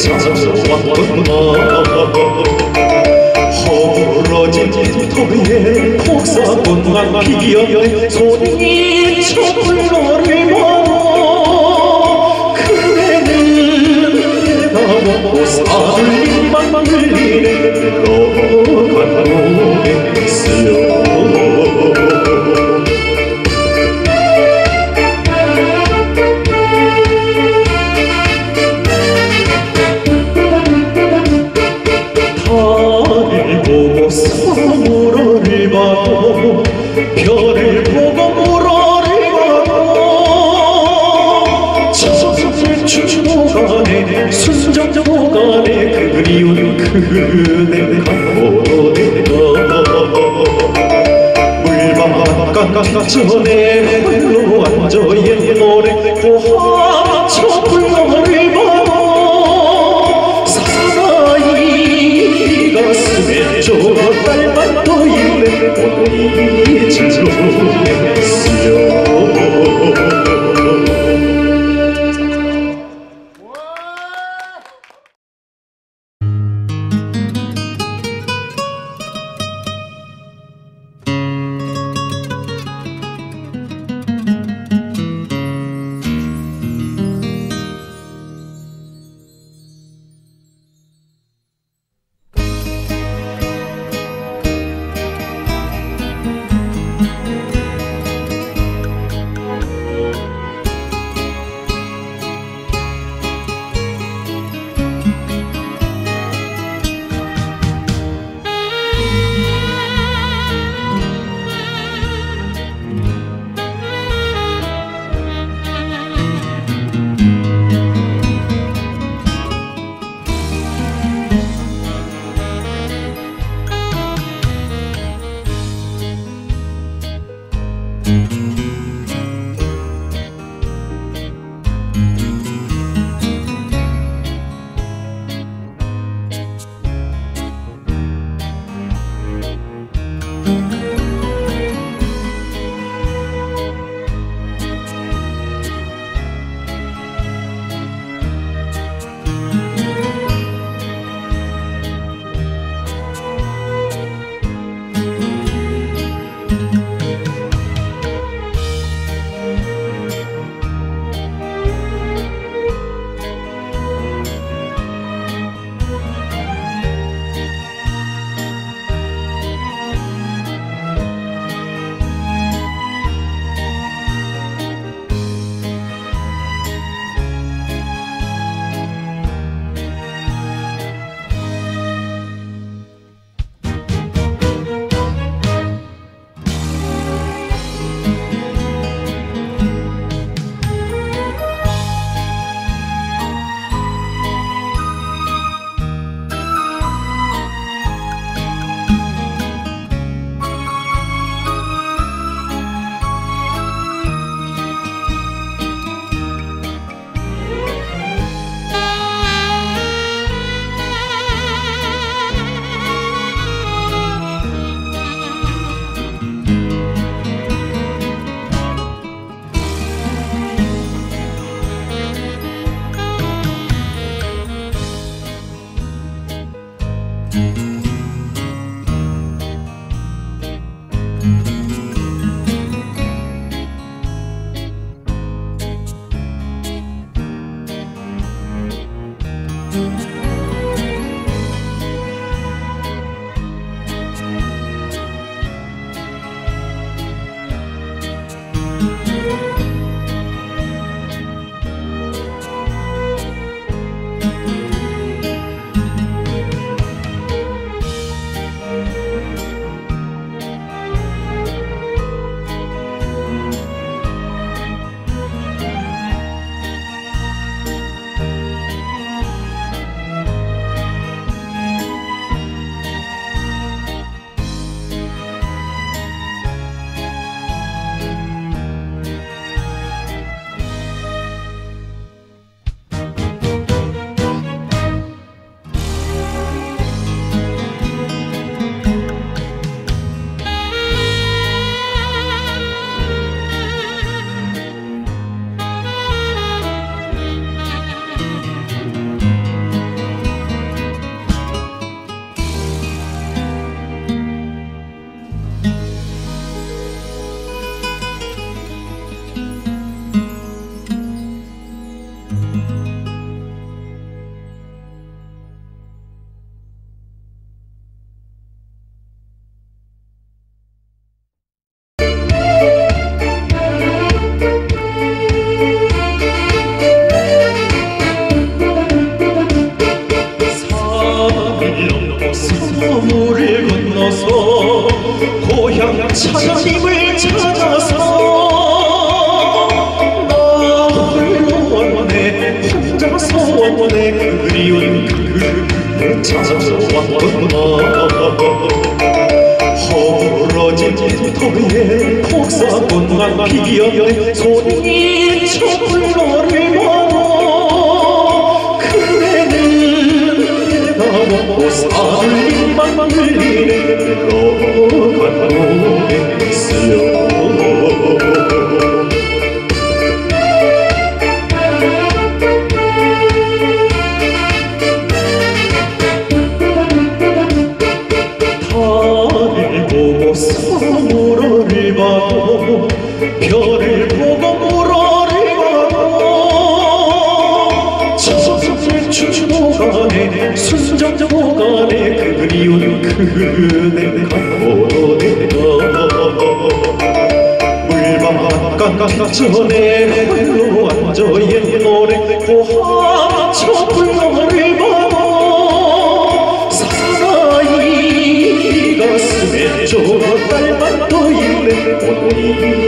찾아왔던 허물어진 터에 폭사본만 기억에 손이 저불러를 먹어 그대는 내다보고 사들림만 흘리네 흘러간 몸에 있어요. 물어를 봐도 별을 보고 물어를 봐도 저승 추모간에 순정보간에 그리운 그대가 오래가 물방앗간 전에 홀로 앉아 옛 노래 고함 저 불러를 봐도 사나이 가슴에 저딸만 더 있네 오늘 즐거웠어요. 하나님을 찾아서 나 홀로 왔네 혼자서 왔네 그리운 그 찾아왔구나 허물어진 터에 폭사꽃만 피었네 손이 촛불 너를 보고 그대는 내가 먹고 살림만 흘리네 흘러간 노래였어요 물어를 봐도 별을 보고 물어를 봐도 저승 추모가네 순정모가네 그리운 그대 갖고 내가 물만 깎기 전에 홀로 앉아 옛 노래 고함 쳐 불러를 봐도 사나이 가슴에 저 딸만 더 있네